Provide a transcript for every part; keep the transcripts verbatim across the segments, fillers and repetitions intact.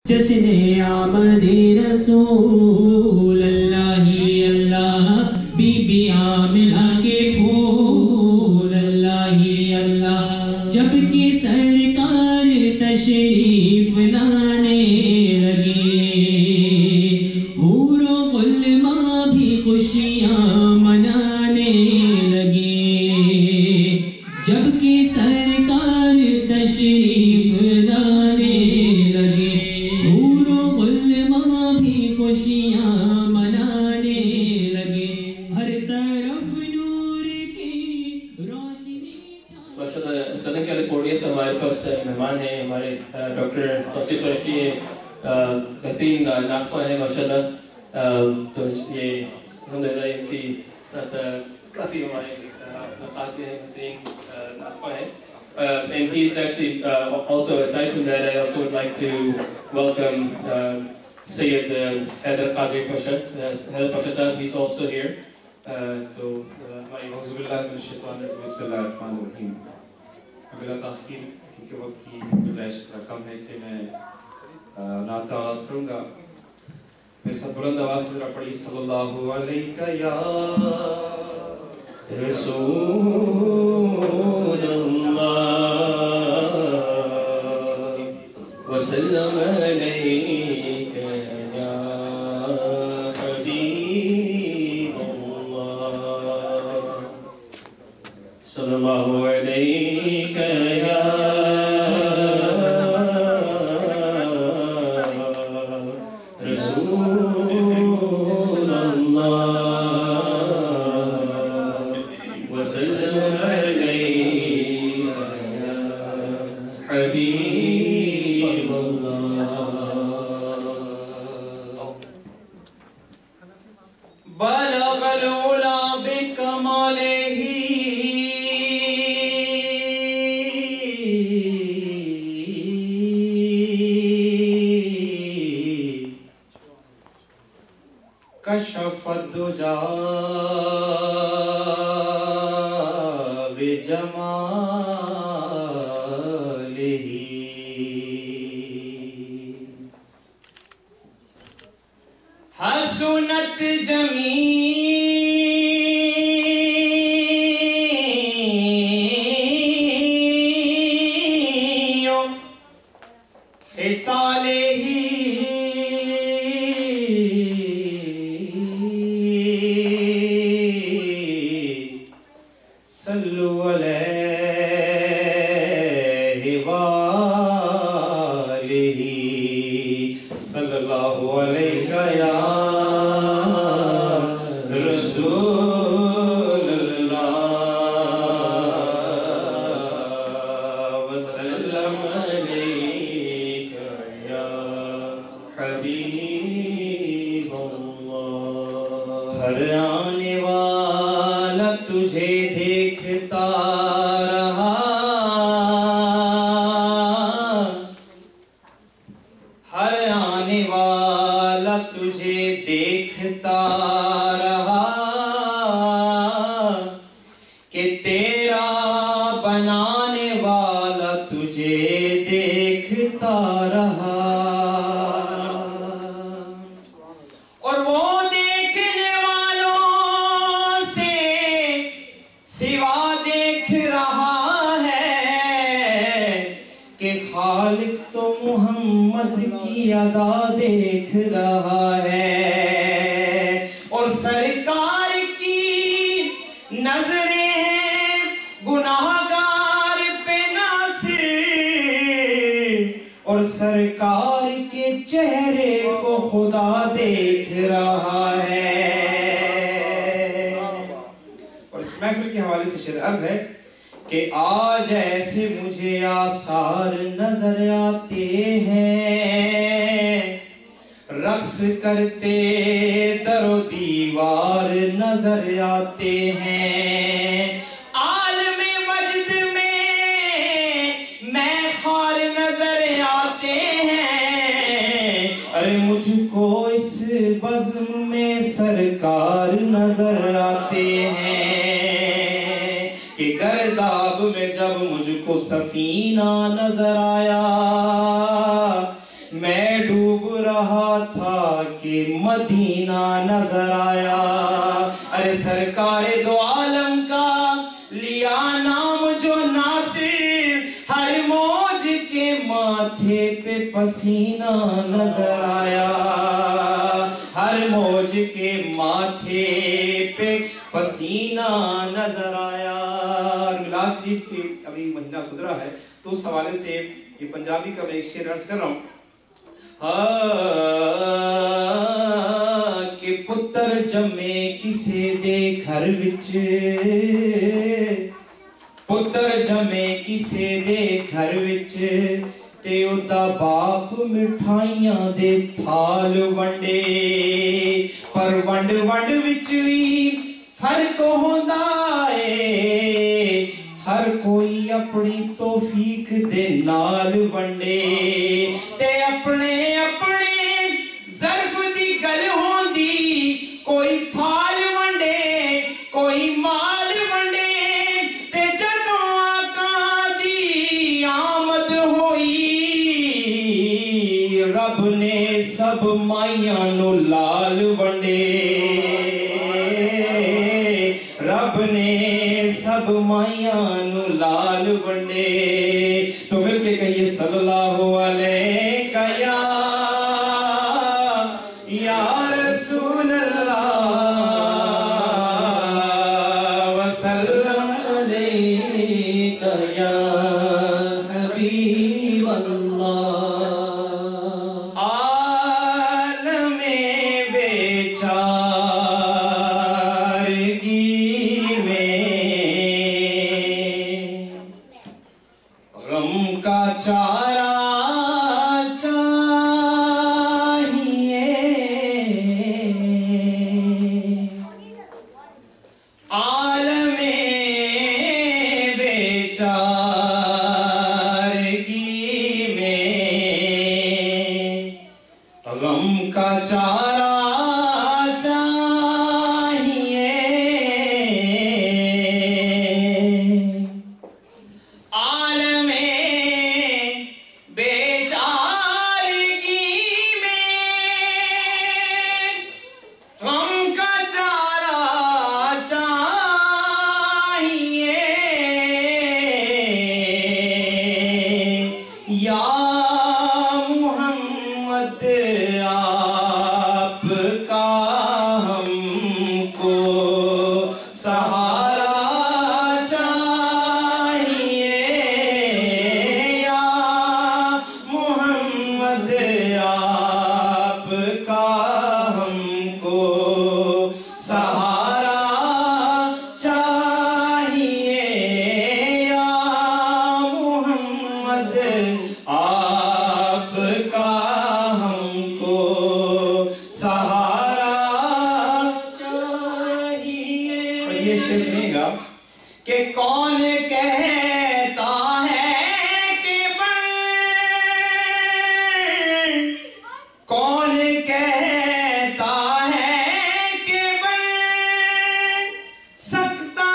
جشن آمد رسول اللہ اللہ بی بی آمنہ کے پھول اللہ اللہ جب کہ سرکار تشریف لانے لگے حور و غلماں بھی خوشیاں منانے لگے جب کہ سرکار تشریف لانے لگے خوشیاں منانے لگے ہر طرف نور کی روشنی ماشاءاللہ سدن کیلیفورنیا سے ہمارے پاس مہمان ہیں ہمارے ڈاکٹر توصیف قریشی بہترین ناطقہ ہیں ماشاءاللہ تو یہ الحمدللہ ان کی ساتھ کافی ہمارے ملاقات میں ہیں بہترین ناطقہ ہیں Uh, and he's actually uh, also, aside from that, I also would like to welcome uh, Sayyid uh, Haider Qadri Pasha. Uh, Haider Pasha sahab, he's also here. Uh, so, أعوذ بالله من الشيطان الرجيم بسم الله الرحمن الرحيم. بلا تاخیر کیونکہ وقت کی گنجائش کم ہے اس لیے میں نعت کا آغاز کروں گا. میرے ساتھ بلند آواز سے ذرا پڑھی صلی اللہ علیہ یا رسول وسلم عليك يا حبيب الله صلى الله عليك يا رسول الله وسلم عليك يا حبيب بلغ العلا بکمالہ کشف الدجا بجمالہ حسنت جمیع خصالہ صلوا علیہ وآلہ صلی اللہ علیہ یا رسول اللہ وسلم علیک یا حبیب اللہ. ہر آنے والا تجھے دیکھتا رہا ہر آنے والا تجھے دیکھتا رہا کہ تیرا بنانے والا تجھے دیکھتا رہا اور وہ دیکھنے والوں سے سوا دیکھ رہا ہے کہ خالق تو محمد کی ادا دیکھ رہا ہے اور سرکار کی نظریں گناہگار پہ ناصر اور سرکار کے چہرے کو خدا دیکھ رہا ہے. اور اس محفل کے حوالے سے شعر عرض ہے کہ آج ایسے مجھے آثار نظر آتے ہیں رقص کرتے در و دیوار نظر آتے ہیں عالم مجد میں میں خار نظر آتے ہیں ارے مجھ کو اس بزم میں سرکار نظر آتے ہیں کہ گرداب میں جب مجھ کو سفینہ نظر آیا میں ڈوب رہا تھا کہ مدینہ نظر آیا. ارے سرکار دو عالم کا لیا نام جو ناصر, ہر موج کے ماتھے پہ پسینہ نظر آیا, ہر موج کے ماتھے پہ پسینہ نظر آیا. میلاد شریف کی ابھی مہینہ گزرا ہے تو اس حوالے سے یہ پنجابی کا میں ایک شعر عرض کر رہا ہوں. کہ پتر جمے کسے دے گھر وچ, پتر جمے کسے دے گھر وچ, تے اُدا باپ مٹھائیاں دے تھال ونڈے, پر ونڈ ونڈ وچ وی فرق ہوندا اے, ہر کوئی اپنی توفیق دے نال ونڈے, تے اپنے اپنے ظرف دی گل ہوندی, کوئی تھال ونڈے کوئی مال ونڈے, تے جدوں آقا دی آمد ہوئی, رب نے سب مائیاں نو لال ونڈے, رب نے سب مائیاں نو لال ونڈے. تو مل کے کہیے صلی اللہ علیہ یا یا رسول اللہ وسلم علیک یا حبیب اللہ. عالم بیچارگی میں غم کا چارہ کہ کون کہتا ہے کہ بن, کون کہتا ہے کہ بن سکتا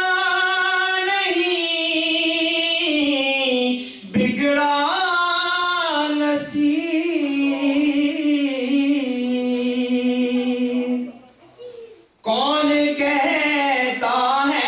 نہیں بگڑا نصیب, کون کہتا ہے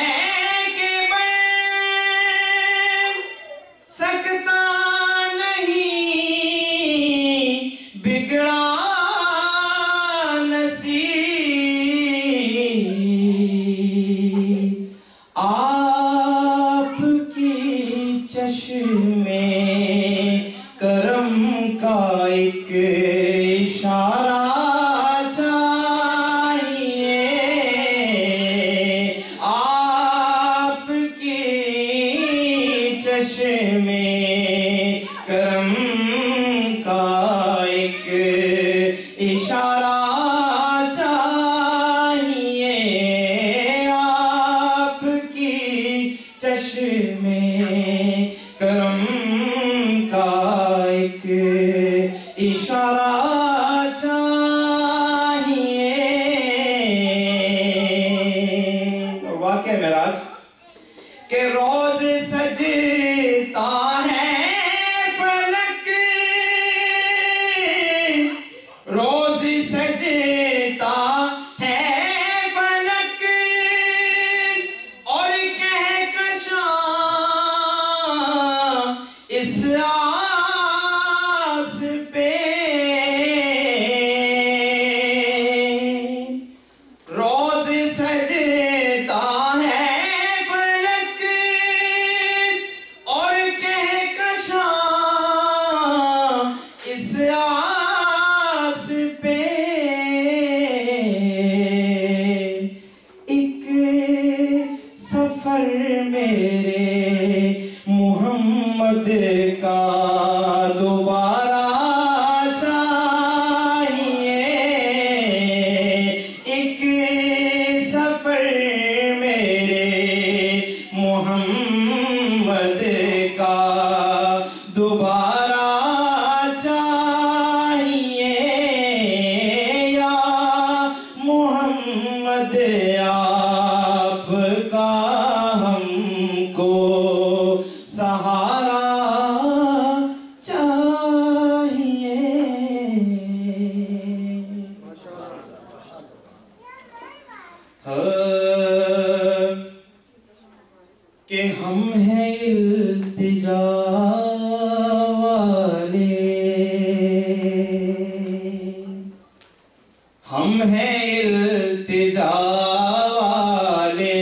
ہم ہیں التجا والے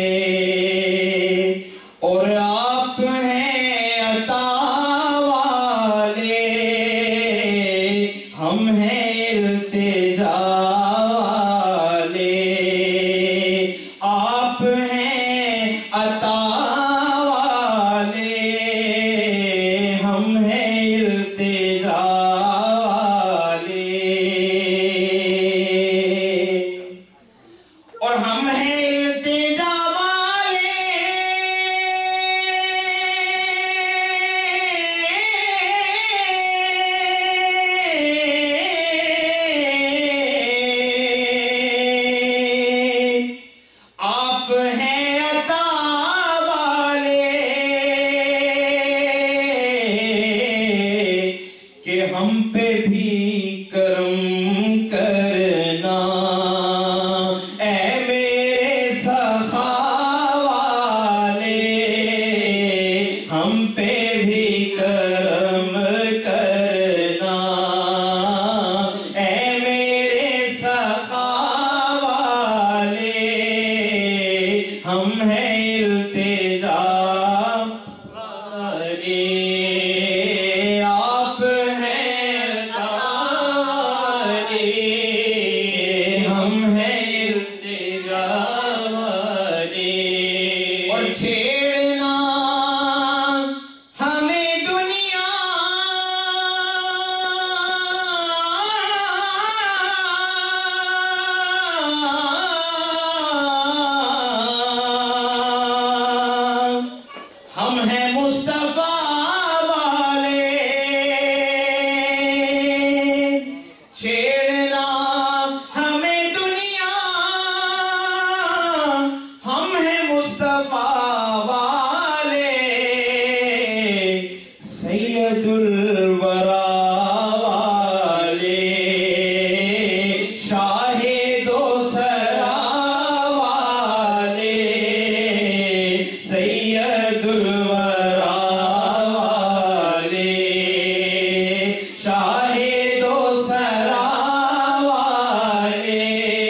اور آپ ہیں عطا والے ہم ہیں التجا والے آپ ہیں عطا والے ہم ہیں التجا والے اور ہم ہیں التجا والے آپ ہیں عطا والے کہ ہم پہ بھی کرم کرنا اے میرے سخا والے ہم پہ بھی کرم کرنا اے میرے سخا والے ہم ہیں التجا والے آپ ہیں والے ہم ہیں التجا والے اور چھیڑنا ہمیں دنیا ہم ہیں مصطفیٰ والے چھیڑنا ہمیں دنیا ہم ہیں مصطفیٰ والے سید الورا والے شاہد و سرا والے سید الورا والے شاہد و سرا والے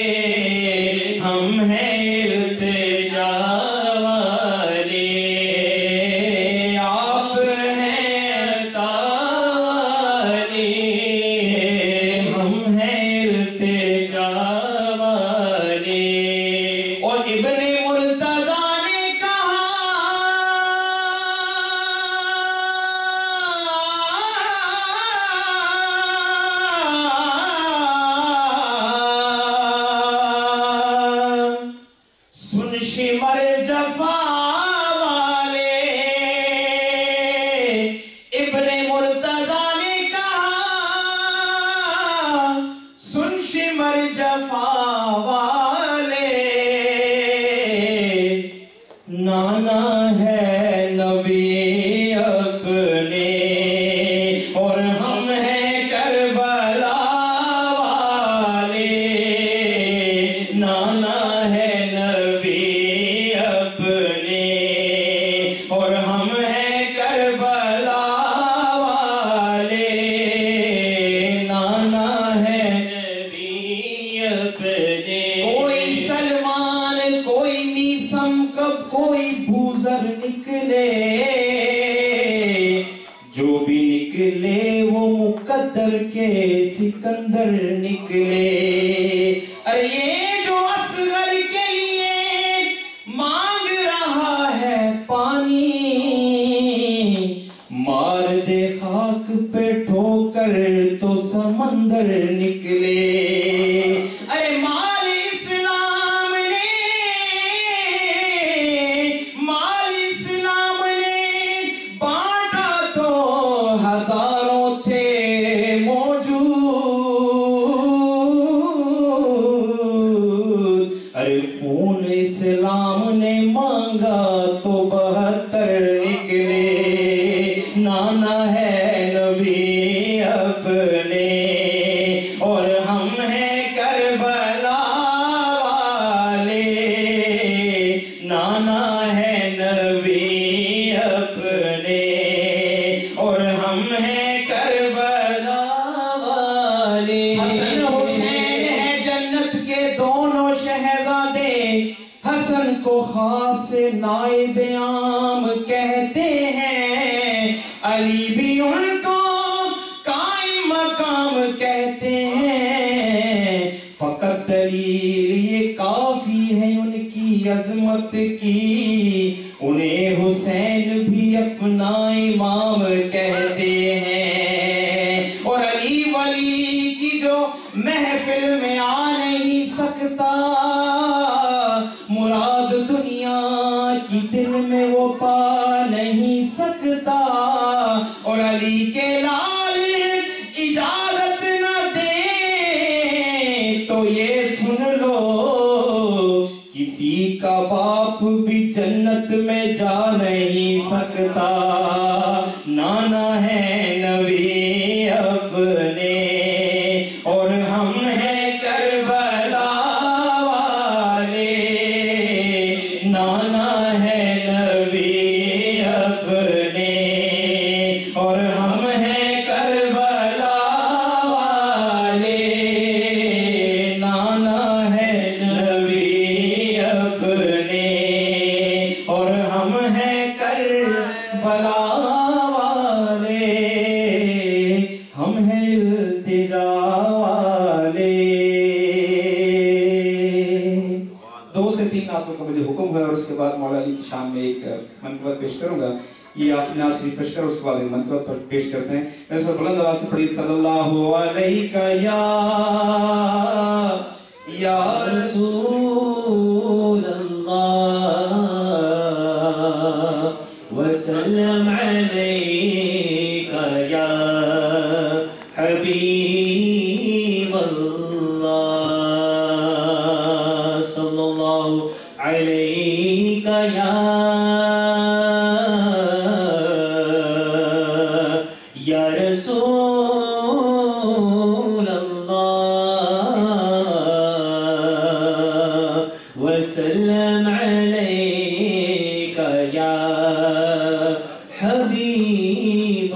ہم ہیں التجا والے آپ ہیں عطا والے ہم ہیں التجا والے اور ابن مرتضیٰ نے کہا سن شمر جفا والے ابن مرتضیٰ نے کہا سن شمر جفا والے نانا ہے نبی اپنے اور ہم ہیں کربلا والے نانا ہے نبی اپنے اور ہم ہیں کربلا والے نانا ہے نبی اپنے کوئی سلمان کوئی نیسم کب کوئی بوزر نکلے جو بھی نکلے وہ مقدر کے سکندر نکلے ارے یہ جو اصغر کے لیے مانگ رہا ہے پانی مار دے خاک پہ ٹھوکر تو سمندر نکلے ارے مال اسلام نے مال اسلام نے بانٹا تو ہزاروں تھے موجود ارے خون اسلام نے مانگا تو بہتر نکلے نانا ہے نبی اپنے اور ہم ہیں کربلا والے نانا ہے نبی اپنے اور ہم ہیں کربلا والے حسن حسین ہے جنت کے خاص نائب عام کہتے ہیں، علی بھی ان کو قائم مقام کہتے ہیں، فقط دلیل یہ کافی ہے ان کی عظمت کی، انہیں حسین بھی اپنا امام کہتے ہیں، اور علی ولی کی جو محفل میں آ نہیں سکتا، مراد دنیا کی دل میں وہ پا نہیں سکتا، اور علی کے لال اجازت نہ دیں تو یہ سن لو، کسی کا باپ بھی جنت میں جا نہیں سکتا، نانا ہے نبی اپنے اور ہم ہیں کربلا والے، نانا ہے نبی اپنے اور ہم ہیں کربلا والے، نانا ہے نبی اپنے اور ہم ہیں کربلا والے، ہم ہیں التجا والے۔ دو سے تین نعتوں کا مجھے حکم ہے اور اس کے بعد مولا علی کی شان میں ایک منقبت پیش کروں گا، یہ آپ نے آج پیش کر اس کے بعد ایک منقبت پر پیش کرتے ہیں۔ میں سب بلند آواز سے پڑھی صلی اللہ علیہ یا یا رسول اللہ وسلم علیک یا حبیب اللہ صلی اللہ علیک یا یا رسول اللہ وسلم علیک یا حبیب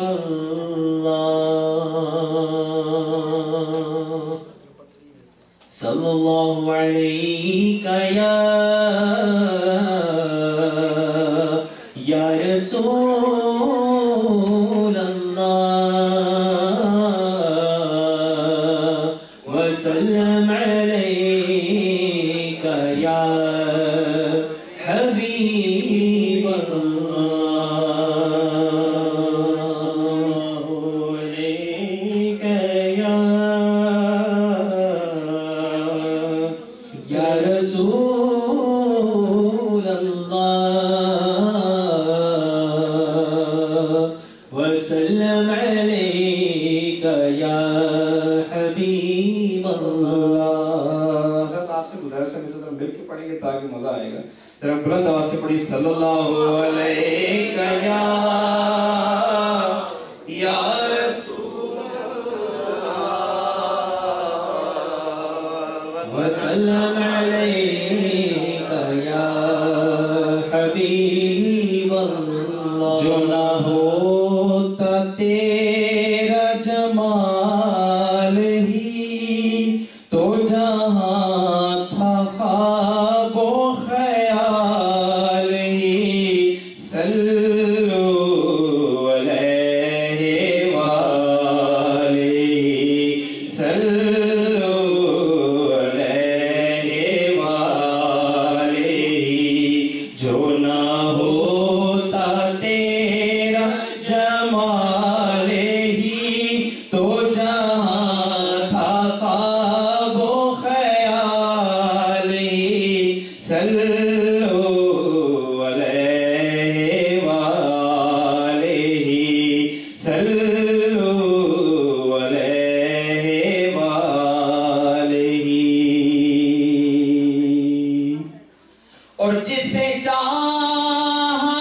اللہ صلی اللہ علیک یا یا رسول اللہ وسلم علیک یا حبیب اللہ صلی اللہ علیک یا یا رسول اللہ وسلم علیک یا حبیب اللہ۔ حضرت آپ سے گزارش ہے مجھے ذرا مل کے پڑھیں گے تاکہ مزہ آئے گا، ذرا بلند آواز سے پڑھی صلی اللہ علیہ یا یا رسول اللہ وسلم علیک یا حبیب اللہ۔ جو نہ ہوتا تیرا جمال ہی تو جہاں تھا خواب و خیال ہی، صلو علیہ وآلہ، صلو علیہ وآلہ، جو نہ ہوتا تیرا جمال ہی تو جہاں تھا خواب و خیال ہی، صلو علیہ وآلہ، صلو علیہ وآلہ، اور جسے چاہا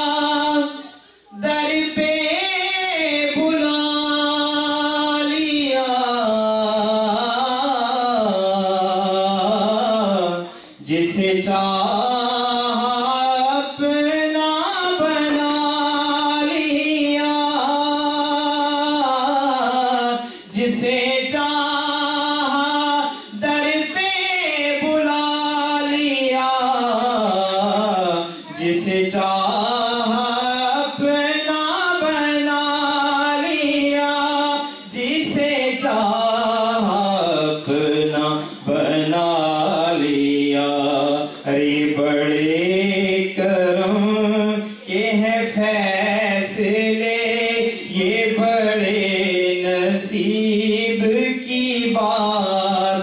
در پہ بلا لیا، جسے چاہا اپنا بنا لیا، جسے چاہا در پہ بلا لیا،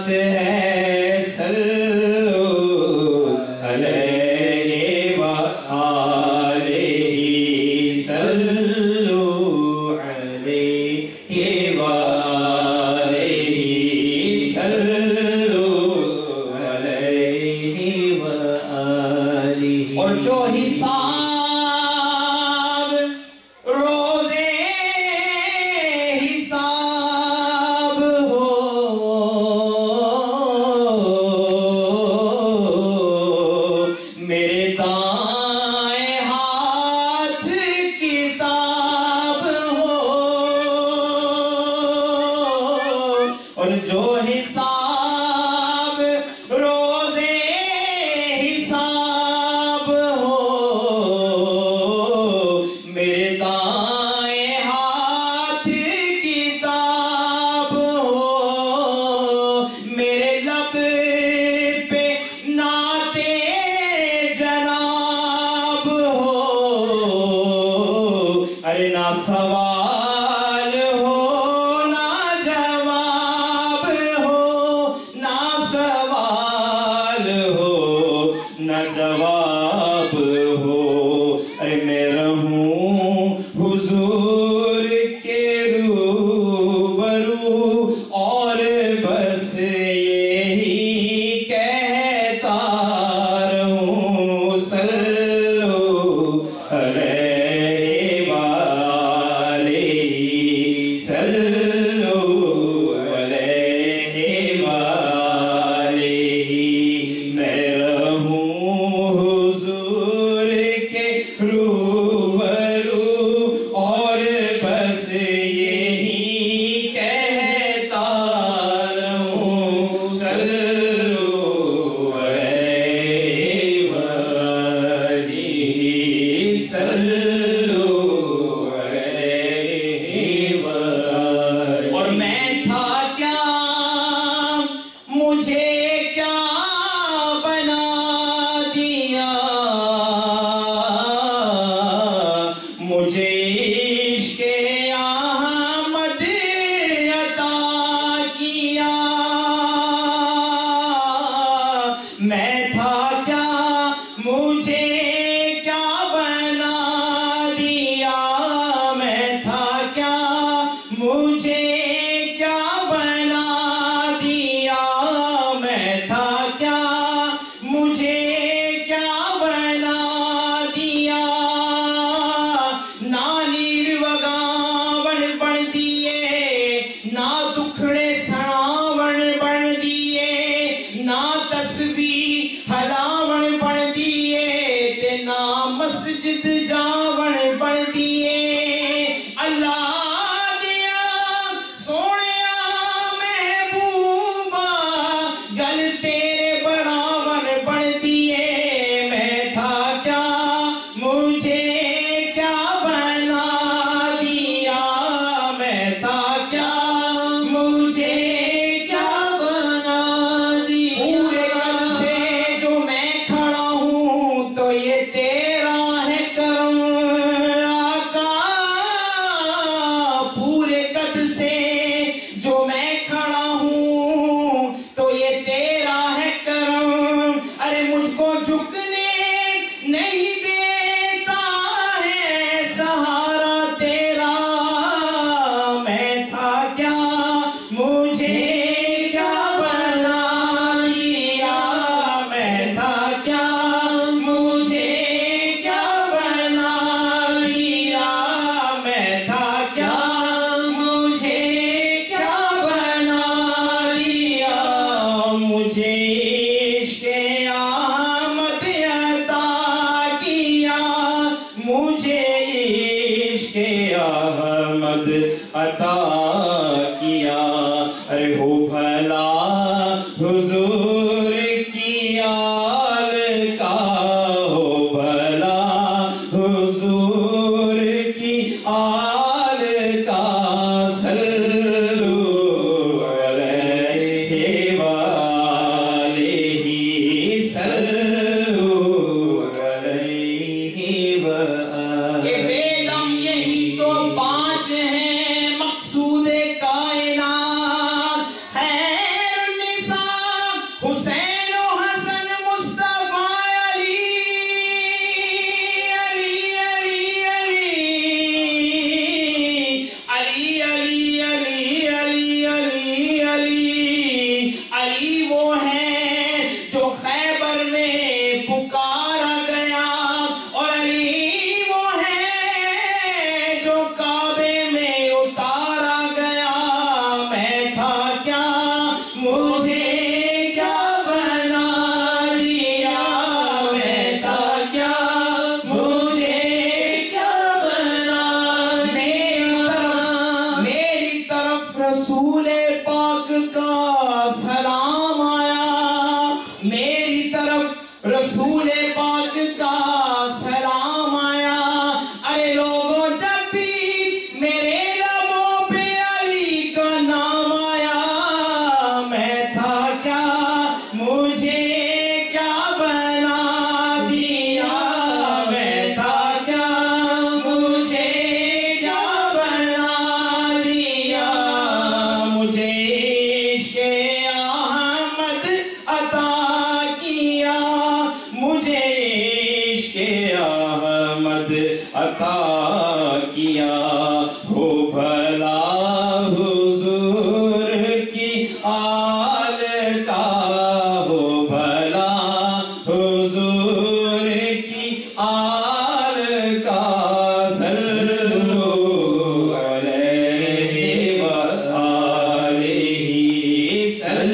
बात है सल्लु अलैहि व आलिहि सल्लु अलैहि व आलिहि सल्लु अलैहि व आलिहि। और जो हिसाब रोज़े हिसाब हो, मेरे दाएं हाथ किताब हो। और जो हिसाब रोज़े हिसाब हो, मेरे दाएं हाथ किताब हो। मेरे लब पे नाते जनाब हो। अरे ना सवाल हो ना जवाब हो, ना सवाल हो ना जवाब हो। अरे मैं रहूं हुजूर के रूबरू और बस यही कहता रहूं सल्लु अलैहि व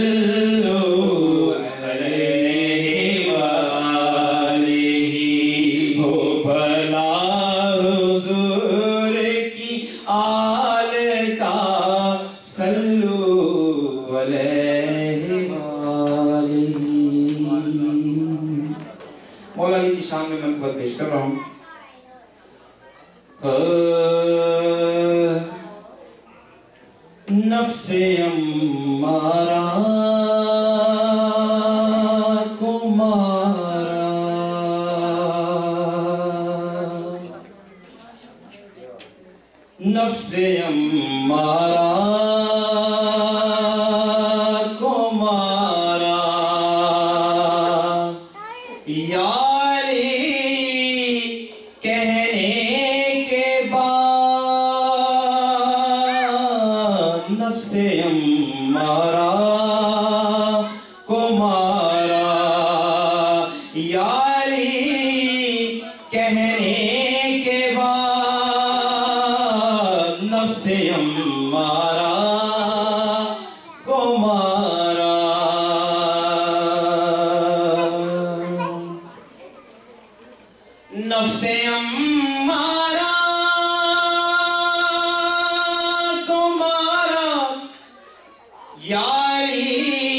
صلو علیہ وآلہ ہو بھلا حضور کی آل کا صلو علیہ وآلہ. مولا علی کی شان میں منقبت پیش کر رہا ہوں. نفس امارہ کو مارا، نفس امارہ کو مارا، یا علی کہنے کے بعد نفس امارہ کو مارا، یا علی کہنے کے بعد نفس امارہ کو مارا. نفس امارہ کو مارا، یا علی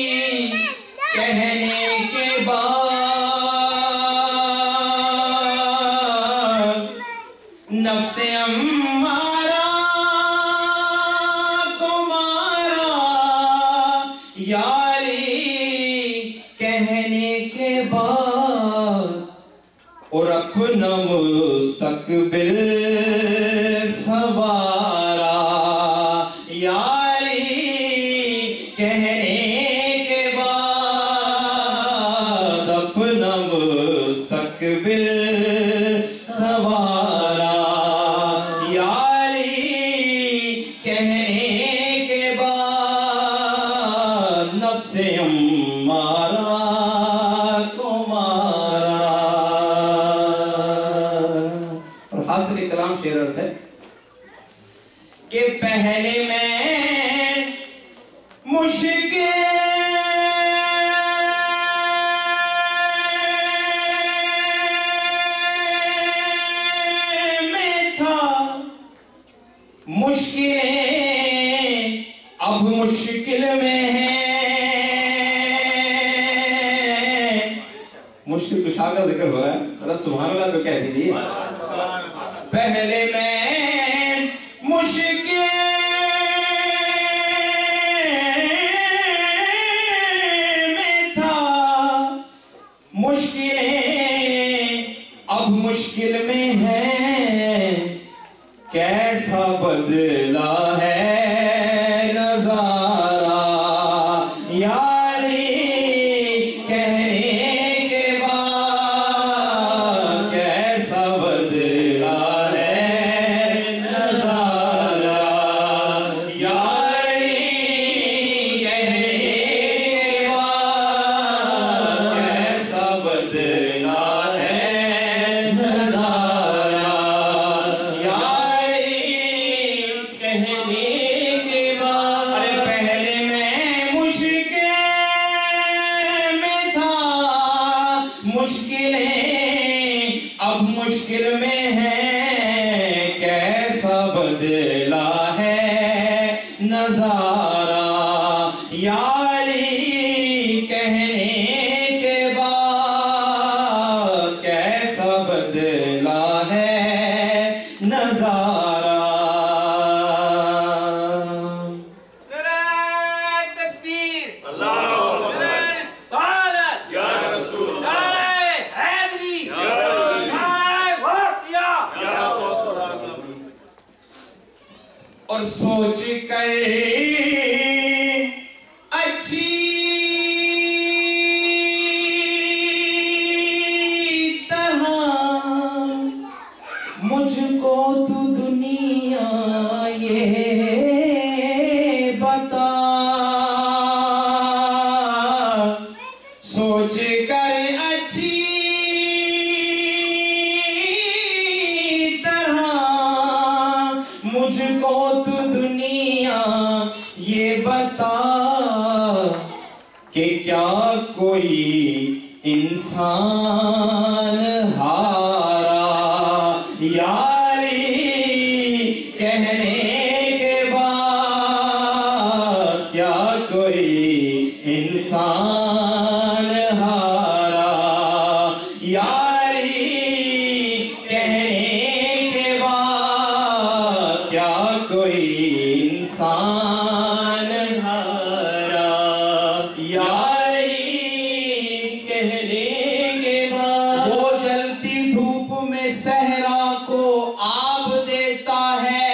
کہنے کے بعد نفس امارہ کو مارا، یا علی کہنے کے بعد اور اپنا مستقبل سوارا، یا علی کہنے کے بعد اپنا مستقبل سوارا، یا علی کہنے کے بعد نفس امارہ کو مارا. اور حاصل کلام شعر عرض ہے کہ پہلے میں مشکل میں تھا، مشکلیں اب مشکل میں ہیں. مشکل کشار کا ذکر ہوا ہے، ذرا سبحان اللہ تو کہہ دیجیے. پہلے میں مشکل میں تھا، مشکلیں اب مشکل میں ہیں. کیسا بدلا ہے نظارہ، یا علی کہنے کے بعد کیسا بدلا ہے نظارہ، یا علی کہنے کے بعد کیسا بدلا ہے نظارہ، یا مشکلیں اب مشکل میں ہیں. کیسا بدلا ہے نظارہ، یا علی کہنے کے بعد کیسا بدلا ہے نظارہ. اور سوچ کر اچھی طرح مجھ کو تو دنیا یہ بتا، سوچ کر اچھی طرح مجھ کو تو دنیا کہ کیا کوئی انسان ہارا یاری کہنے کے بعد کیا کوئی انسان ہارا یاری کہنے کے بعد کیا کوئی انسان ہارا یاری کہنے کے بعد وہ جلتی دھوپ میں صحرا کو آب دیتا ہے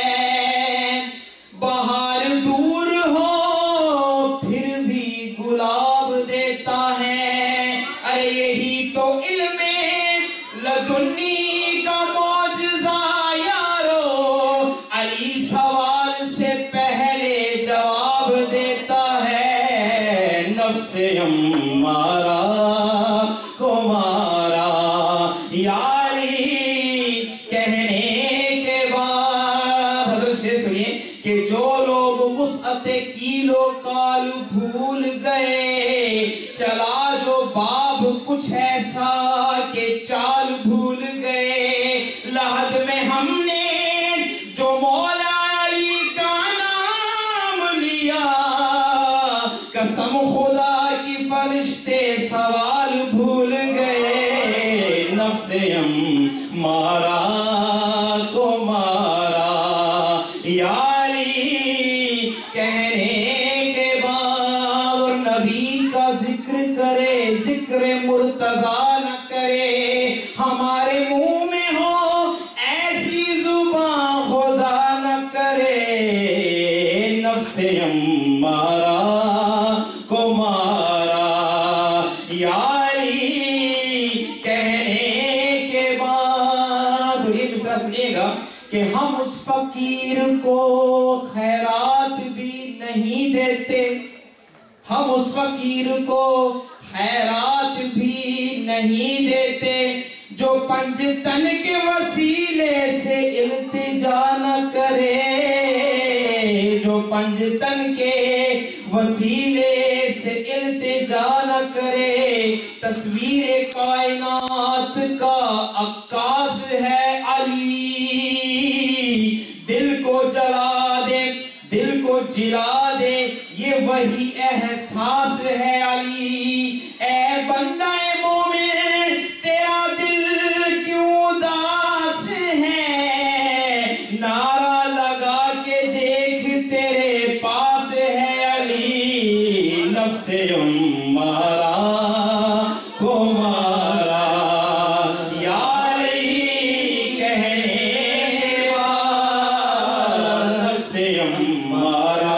بہار دور ہو پھر بھی گلاب دیتا ہے ارے یہی تو علم لدنی کا معجزہ یارو علی سوال سے پہلے جواب دیتا ہے نفس امارہ کو مارا یاری کہنے کے بعد حضرت شیخ سنیے کہ جو لوگ وسعت کیلو کال بھول گئے چلا جو باب کچھ ایسا کہ چال بھول گئے لحد میں ہم نے جو مولا علی کا نام لیا قسم خدا کی فرشتے سوال بھول گئے نفس امارہ کو مارا یاری کہنے کے بعد اور نبی کا ذکر کرے ذکر مرتضیٰ نہ کرے ہمارے منہ میں ہو ایسی زبان خدا نہ کرے نفس امارہ کو مارا یاری کہنے کے بعد یہ مصرع سنیے گا کہ ہم اس فقیر کو خیرات بھی نہیں دیتے ہم اس فقیر کو خیرات بھی نہیں دیتے جو پنجتن کے وسیلے سے التجا نہ کرے جو پنجتن کے وسیلے سے التجا نہ کرے تصویر کائنات کا عکاس ہے علی دل کو جلا دے دل کو جلا دے یہ وہی احساس ہے علی اے بندہ مومن تیرا دل کیوں اداس ہے نعرہ لگا کے دیکھ تیرے پاس ہے علی نفس امارہ کو مارا یاری کہنے کے بعد نفس امارہ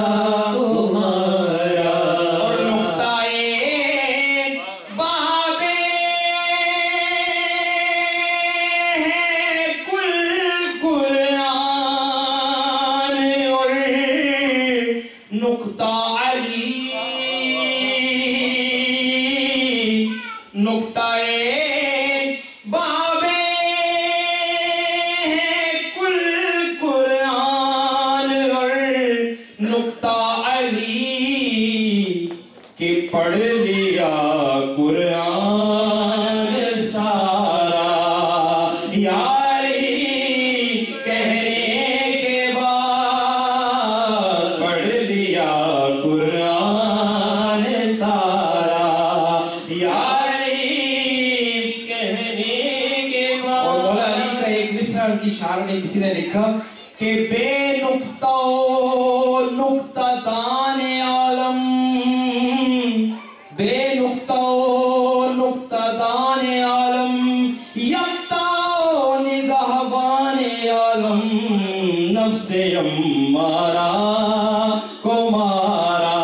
پڑھ لیا قرآن سارا یاری کہنے کے بعد پڑھ لیا قرآن سارا یاری کہنے کے بعد اور مولا علی کا ایک مصرع کی شعر میں کسی نے لکھا کہ بے نقطہ نقطہ دان عالم بے نقطہ نقطہ دان عالم یکتا نگہبان عالم نفس امارہ کو مارا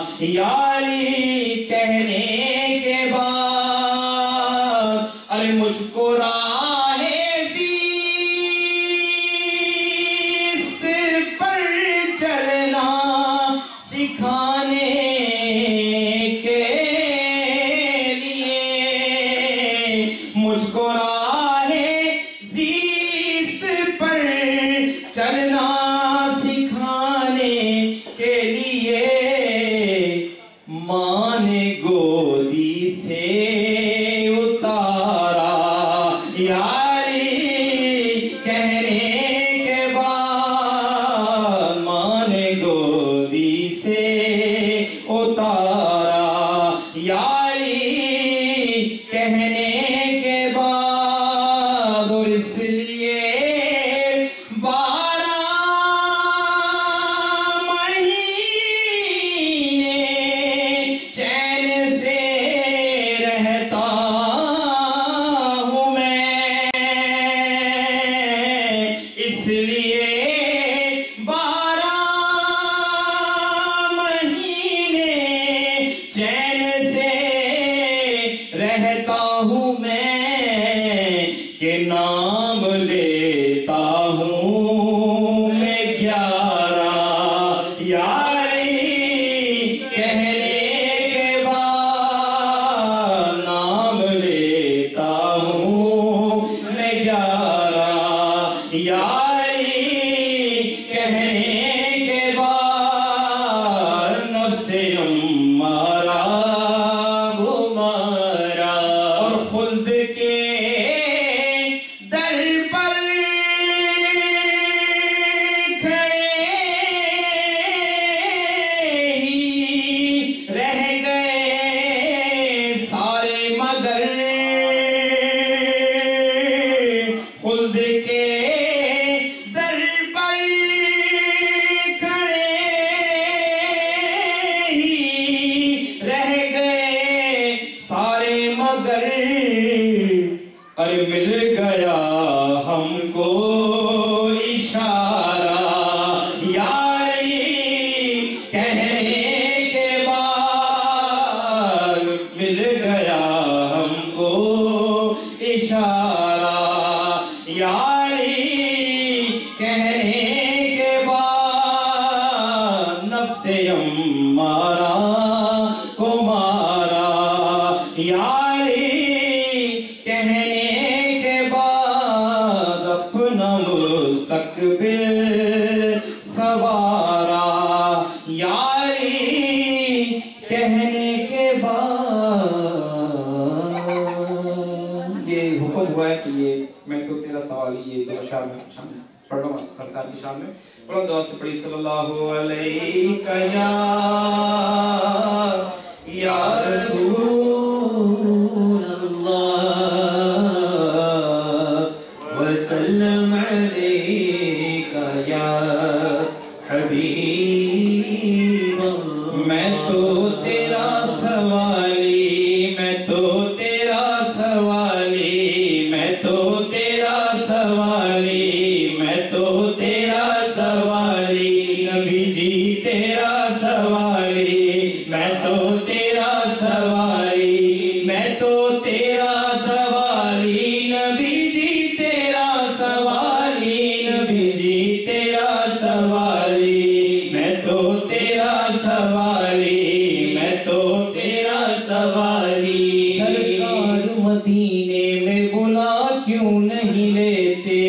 یاری کہنے کے بعد ارے مجھ کو راہ زیست پر چلنا سکھانے مجھ کو راہ زیست پر چلنا سکھانے کے لیے ماں ماں نے گودی سے اتارا یاری کہنے کے بعد ماں نے گودی سے اتارا یاری کہنے کے بعد اور اس لیے بارہ مہینے چین سے رہتا ہوں میں اس لیے بارہ مہینے چین سے رہتا ہوں میں کہ نام لیتا ہوں میں گیارہ یاری کہنے کے بعد نام لیتا ہوں میں گیارہ یاری کہنے کے بعد نفس امارہ ہمارا اور خلد کے در پر کھڑے ہی رہ گئے سارے مگر خلد کے در پر کھڑے ہی رہ گئے سارے مگر اور مل گیا ہم کو اشارہ یاری کہنے کے بعد مل گیا ہم کو اشارہ یاری کہنے کے بعد نفس امارہ کو مارا یاری کہنے کے بعد اپنا مستقبل سوارا یاری کہنے کے بعد یہ حکم ہوا ہے کہ یہ میں تو تیرا سوالی یہ دو اشعار میں شامل پڑھ رہا ہوں سرکار کی شان میں بلند آواز سے پڑھی صلی اللہ علیہ یا یا رسول اللہ وسلم علیک یا حبیب اللہ میں تو تیرا سوالی میں تو تیرا سوالی میں تو تیرا سوالی میں تو تیرا سوالی نبی جی تیرا سوالی میں تو تیرا سوالی میں تو تیرا سوالی نبی جی تیرا سوالی نبی جی تیرا سوالی میں تو تیرا سوالی میں تو تیرا سوالی سرکار مدینے میں بلا کیوں نہیں لیتے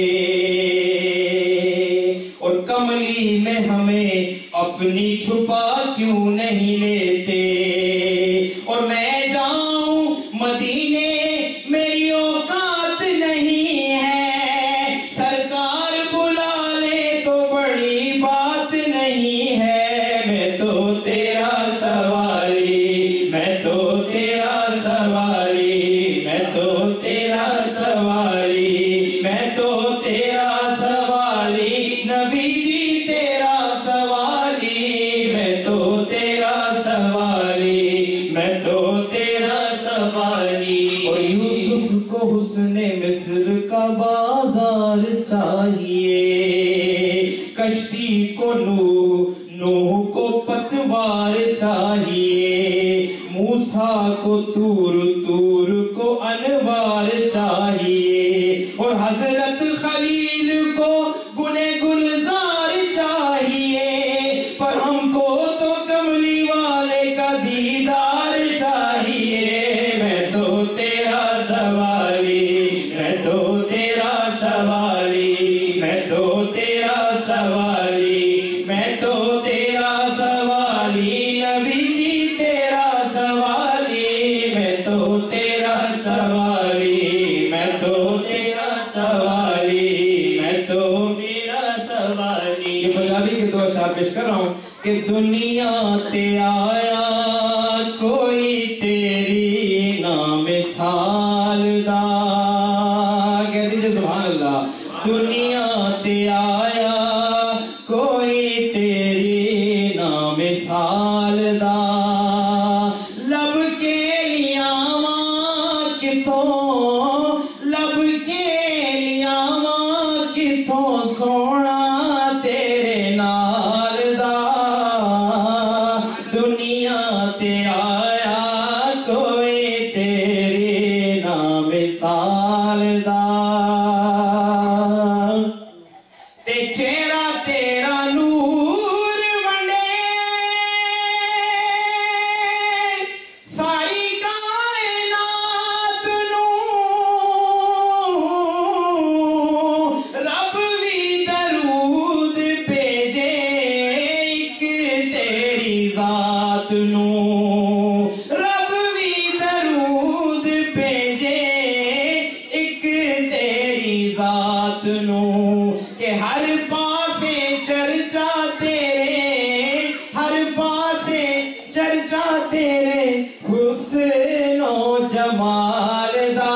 اور کملی میں ہمیں اپنی چھپا کیوں نہیں لیتے اور میں جاؤں مدینے میری اوقات نہیں ہے سرکار بلا لے تو بڑی بات نہیں ہے میں تو تیرا سوالی میں تو تیرا سوالی میں تو تیرا سوالی میں تو تیرا سوالی نبی جی تیرا سوالی میں تو تیرا سوالی میں تو تیرا سوالی اور یوسف کو حسن مصر کا بازار چاہیے کشتی کو نوح نوح کو پتوار چاہیے موسیٰ کو تور تور کو انوار چاہیے اور حضرت خلیل کو گلے گلزار چاہیے پر ہم کو تو کملی والے کا دیدار چاہیے میں تو تیرا سوالی میں تو تیرا سوالی میں تو تیرا سوالی میں تو تیرا سوالی نبی جی تیرا سوالی جمال دا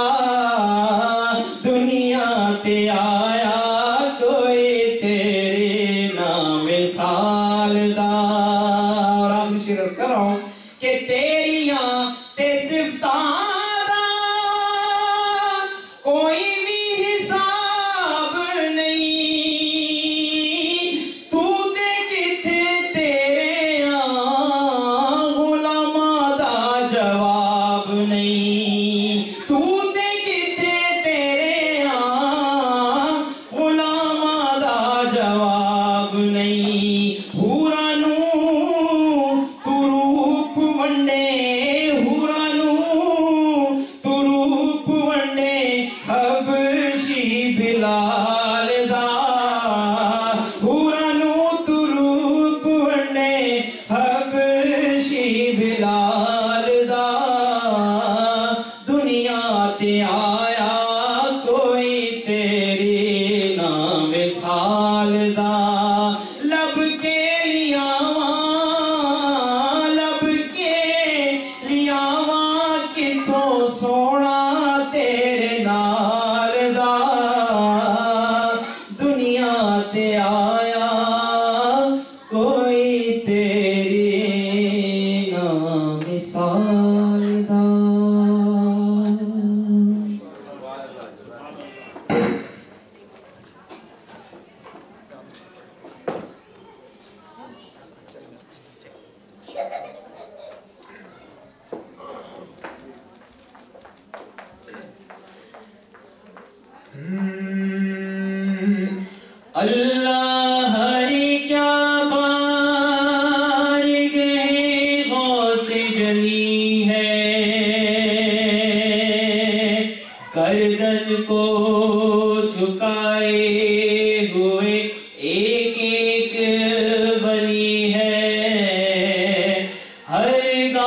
دنیا تے آیا کوئی تیرے نام مثال دا اور آپ شیر عرض کر رہا ہوں کہ تیریاں تے صفتاں دا کوئی بھی حساب نہیں تو تے کتھے تیرے غلاماں دا جواب نہیں تو تے کتھے تیرے غلاماں دا جواب نہیں حورانو تو روپ ونڈے حورانو تو روپ ونڈے حبشی بلال دا حورانو تو روپ ونڈے حبشی بلال دا دنیا تے آیا کوئی تیری نام مثال دا لب کے لیاواں لب کے لیاواں کتھوں سونا تیرے نال دا دنیا تے آیا کوئی تیری نام مثال دا اللہ ہری کیا بارگ ہے غوث جلی ہے گردن کو جھکائے ہوئے ایک ایک بلی ہے ہر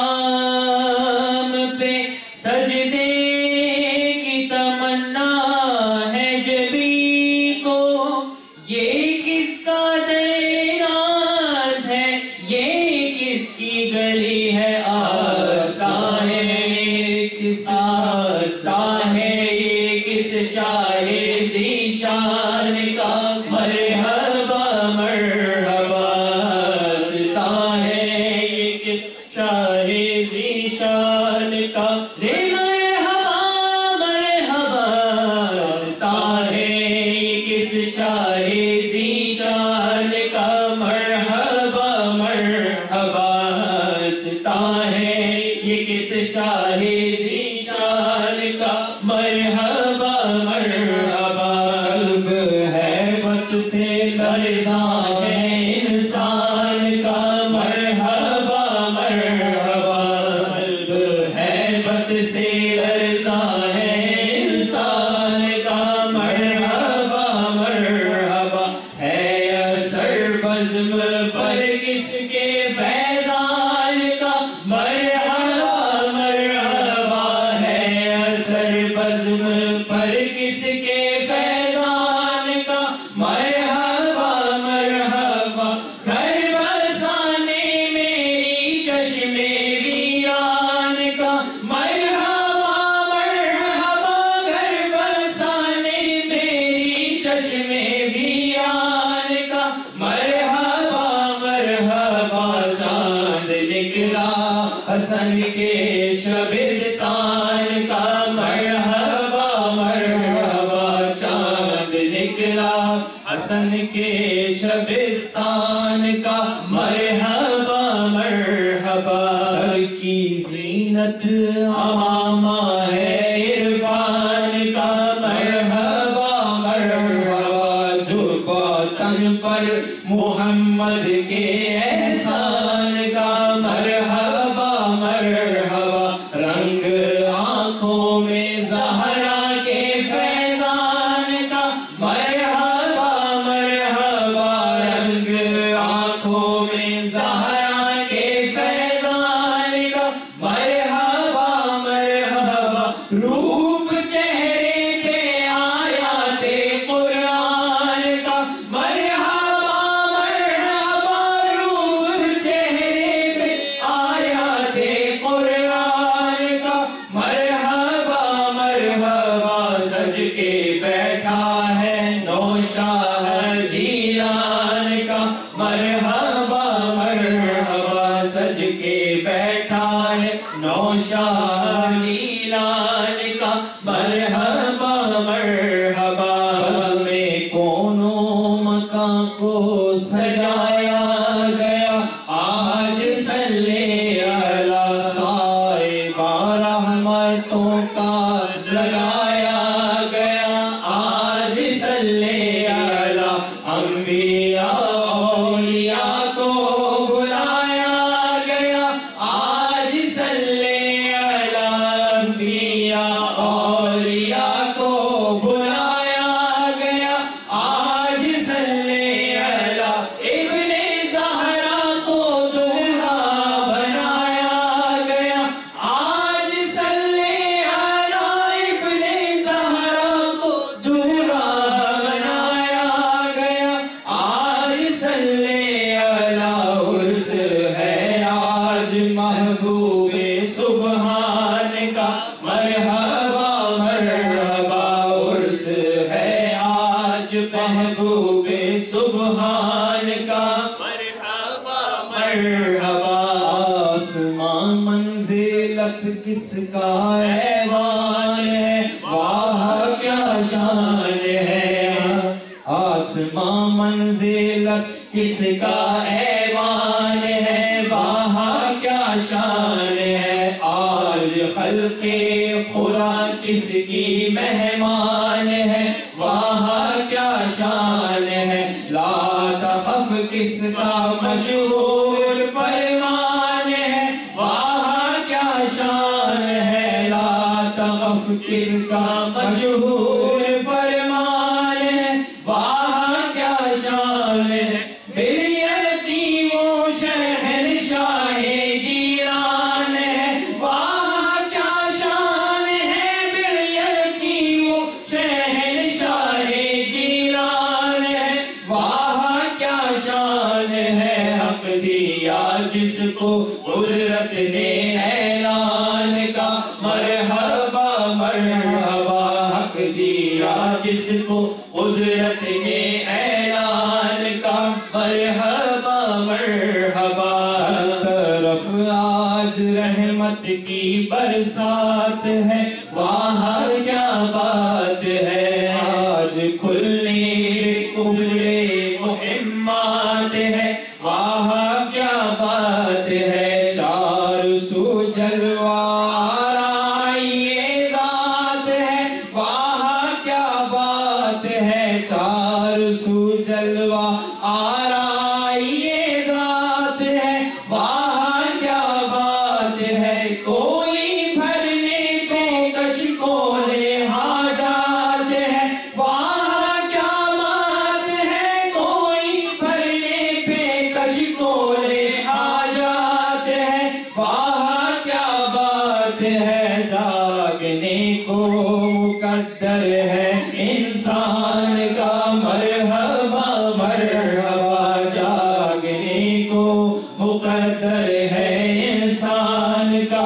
گام پہ سجدے کی تمنا ہے جبی کو یہ کس کا دراز ہے یہ کس کی گلی ہے آسا ہے کس آسا ہے یہ کس شاہ ذیشان کا مرحبا مرحبا آستا ہے یہ کس شاہ ذیشان کا رے مرحبا مرحبا آستا ہے یہ کس شاہ ذیشان کا مرحبا مرحبا آستا ہے یہ کس شاہ ذیشان کا مرحبا مرحبا قلب ہیبت سے لرزاں ہے انسان کا مرحبا مرحبا قلب ہیبت سے لرزاں ہے انسان کا مرحبا مرحبا ہے اثر بزم پر کس کے فیضان کا مرحبا مرحبا ہے اثر بزم پر کس کے فیضان کا مرحبا مرحبا گھر بسانے میری چشم ویران کا مرحبا مرحبا گھر بسانے میری چشم ویران کا مرحبا مرحبا چاند نکلا حسن کے شبستان کا مرحبا مرحبا چاند نکلا حسن کے شبستان کا مرحبا مرحبا سر کی زینت امامہ ہے عرفان کا مرحبا مرحبا جو باطن پر محمد کے احسان کا مرحبا مرحبا رنگ آنکھوں میں زہرا کے فیضان کا مرحبا مرحبا رنگ آنکھوں میں زہرا کے فیضان کا مرحبا مرحبا नौशाद ईलान का मरहबा मरहबा। बज़्म-ए कौनो मकां को सजाया गया, आज सल्ले अला साहिबा रहमतों का लगाया गया, आज सल्ले अला अंबिया औलिया को बुलाया गया, आज सल्ले अला अंबिया औलिया को बुलाया गया, आज सल्ले अला इब्ने ज़हरा को दूल्हा बनाया गया, आज सल्ले अला इब्ने ज़हरा को दूल्हा बनाया गया, आज सल्ले अला उर्स है आज महबूबे सुबहान का मरहबा मरहबा। उर्स है आज महबूबे सुबहान का मरहबा मरहबा। आसमां मंजिलत किसका ऐवान है, वाह क्या शान है। आसमां मंजिलत किसका ऐवान है, वाह क्या शान है। आज खल्के खुदा किसकी मेहमान है, वाह क्या शान है। ला तखफ किसका मशहूर फरमान है, वाह क्या शान है। ला तखफ किसका मशहूर फरमान है, वाह क्या शान है। बिलियती वो शहंशाहे जीरान है, वाह क्या शान है। बिलियती वो शहंशाहे जीरान है, वाह क्या शान है। हक दिया जिसको कुदरत ने ऐलान का मरहबा मरहबा। हक दिया जिसको कुदरत ने ऐलान का मरहबा मरहबा। हर तरफ आज रहमत की बरसात है, वाह क्या बात है। आज खुलने कुफरे मुहिम्मात है, वाह क्या बात है। चार सू जलवा ये ज़ात है, वाह क्या बात है। चार सू जलवा आरा ये ज़ात है, वाह क्या बात है। कोई भरने को कश को ले हाजात है, वाह क्या बात है। कोई भरने पे कश को ले हाजात है, वाह क्या बात है। जागने को मुकद्दर है इंसान का मरहबा मरहबा। जागने को मुकद्दर है इंसान का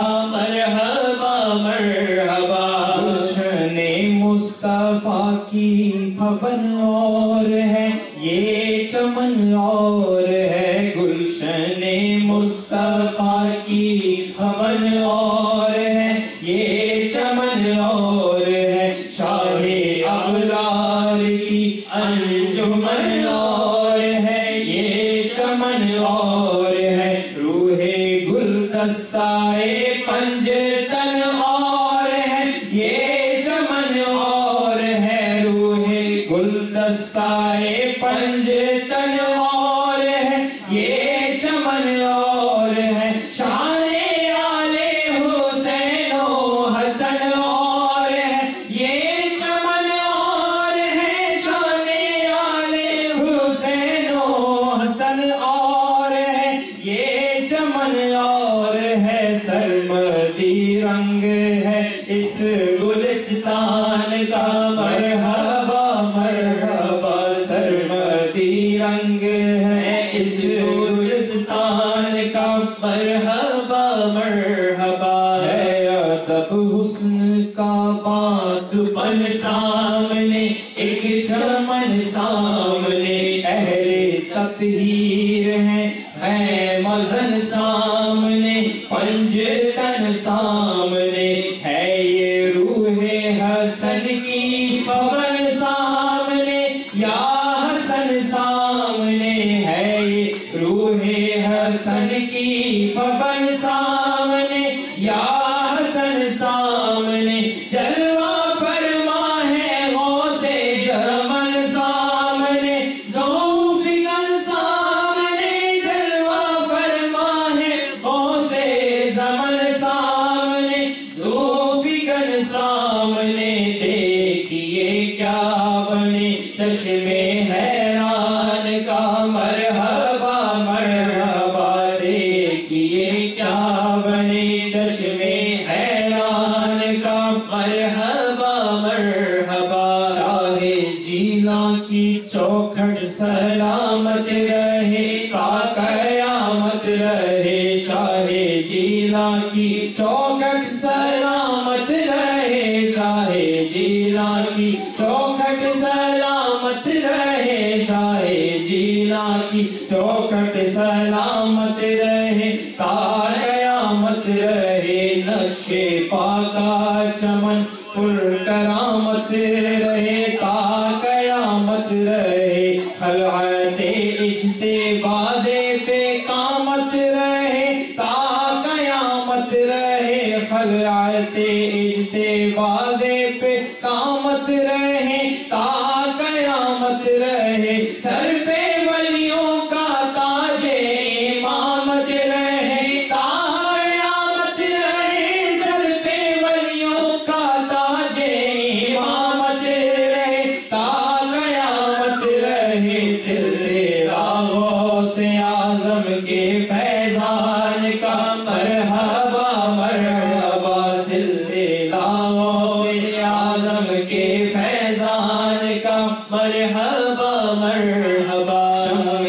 मरहबा मरहबा। गुलशने मुस्तफा की भवन और है ये चमन और है। गुलशने मुस्तफा की भवन और है ये चमन और है। शाहे अबरार की अंजुमन और है ये चमन और है। रूहे गुलदस्ताए पंजतन और है ये चमन और है। रूहे गुलदस्ताए पंजतन और है ये चमन और है। शाने आले हुसैन ओ हसन और है ये चमन और है। शाने आले हुसैन ओ हसन और है ये चमन और है। सरमदी रंग है इस गुलिस्तान का मरहबा मरहबा। सरमदी रंग है इस गुलिस्तान का मरहबा मरहबा। है अदब हुस्न का बातपन सामने, एक चमन सामने। अहले तत्हीर है है मज़न सामने, पंजतन سامنے ہے یہ روح حسن کی پون سامنے یا حسن سامنے ہے یہ روح حسن کی پون سامنے یا حسن سامنے جلوہ فرما ہے غوث زمن سامنے ذوالفقار سامنے جلوہ فرما ہے غوث زمن سامنے ذوالفقار سامنے دیکھیے کیا بنے چشم حیران کا مرحبا مرحبا دیکھیے کیا بنے چشم حیران کا مرحبا مرحبا شاہ جیلاں کی چوکھٹ سلامت رہے تا قیامت رہے شاہ جیلاں کی چوکھٹ سلامت رہے شاہ جیلاں کی چوکھٹ سلامت رہے شاہ جیلاں کی چوکھٹ سلامت رہے تا قیامت رہے نقش پاکا چمن پر کرامت رہے تا قیامت رہے خلعت اجتباز پہ قامت رہے تا قیامت رہے خلعت اجتباز پہ قامت رہے تا قیامت رہے سر پہ ولیوں کا تاج امامت رہے تا قیامت رہے سر پہ ولیوں کا تاج امامت رہے تا قیامت رہے سلسلہ غوث اعظم کے فیضان کا مرحبا مرحبا سلسلہ غوث اعظم کے فیضان کا مرحبا مرحبا شمع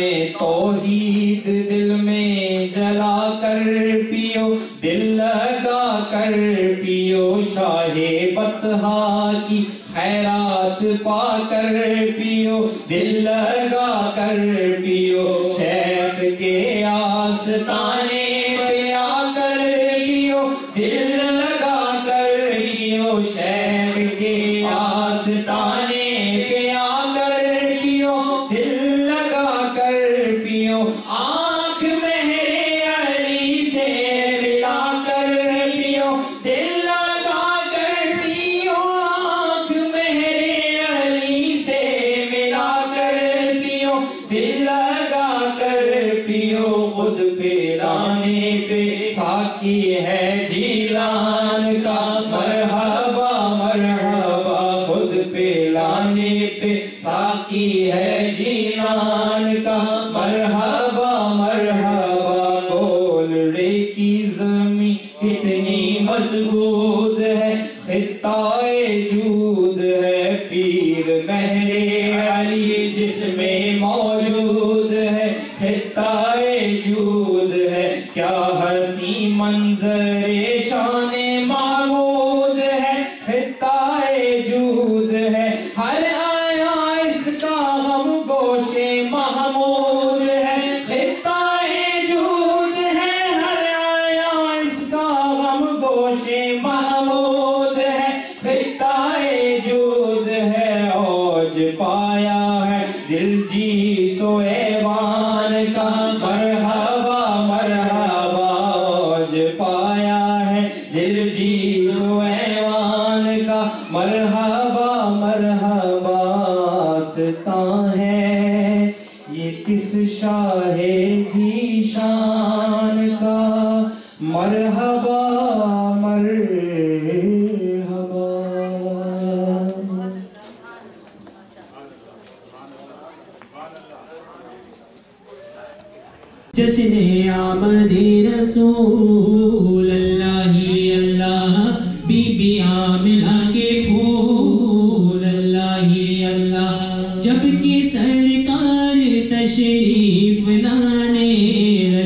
توحید دل میں جلا کر پیو دل لگا کر پیو شاہ بطحا کی خیرات پا کر پیو دل لگا کر پیو شیخ کے آستانے پہ آ کر پیو دل لگا کر پیو شیخ کے آستانے پہ آ کر پیو دل لگا کر پیو آنکھ مہر علی سے ملا کر پیو دل لگا کر پیو آنکھ مہر علی سے ملا کر پیو دل لگا کر پیو خود پلانے پہ ساقی ہے جیلان کا مرحبا مرحبا خود پلانے پہ ساقی ہے جیلان کا مرحبا مرحبا گولڑے کی زمین کتنی مضبوط ہے خطہ جود ہے پیر مہر علی جس میں موجود ہے خطہ جود ہے کیا حسین منظر شان معبود ہے خطہ جود ہے ہر آیا اس کا غم گوش محمود ہے خطہ جود ہے ہر آیا اس کا غم گوش محمود ہے خطہ جود ہے اوج پایا ہے دل جی سو ایوان کا مرحبا مرحبا اوج پایا ہے دل جی سو ایوان کا مرحبا مرحبا آستاں ہے یہ کس شاہ ذیشان کا مرحبا مرحبا جشن آمد رسول اللہ اللہ بی بی آمنہ کے پھول اللہ اللہ جب کہ سرکار تشریف لانے